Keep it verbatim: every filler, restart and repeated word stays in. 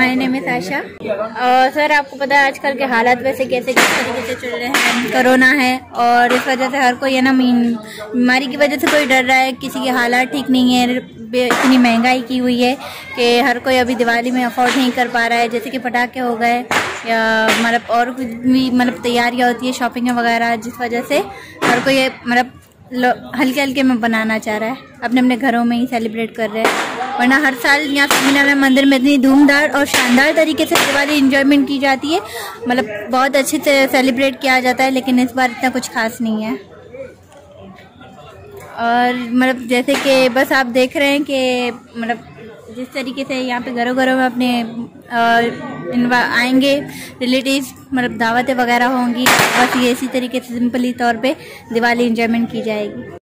My name is आशा। और sir आपको पता है आजकल के हालात वैसे कैसे किस तरीके से चल रहे हैं, कोरोना है और इस वजह से हर कोई है ना बीमारी की वजह से कोई डर रहा है, किसी के हालात ठीक नहीं है, इतनी महंगाई की हुई है कि हर कोई अभी दिवाली में अफोर्ड नहीं कर पा रहा है। जैसे कि पटाखे हो गए या मतलब और कुछ भी मतलब तैयारियाँ होती है शॉपिंग वगैरह, जिस वजह से हर कोई मतलब हल्के हल्के में बनाना चाह रहा है, अपने अपने घरों में ही सेलिब्रेट कर रहे हैं। वरना हर साल यहाँ स्वामीनारायण मंदिर में इतनी धूमधार और शानदार तरीके से दिवाली इंजॉयमेंट की जाती है, मतलब बहुत अच्छे से सेलिब्रेट किया जाता है, लेकिन इस बार इतना कुछ खास नहीं है। और मतलब जैसे कि बस आप देख रहे हैं कि मतलब जिस तरीके से यहाँ पे घरों घरों में अपने आएंगे रिलेटिव्स, मतलब दावतें वगैरह होंगी, बस ये इसी तरीके से सिंपली तौर पे दिवाली इंजॉयमेंट की जाएगी।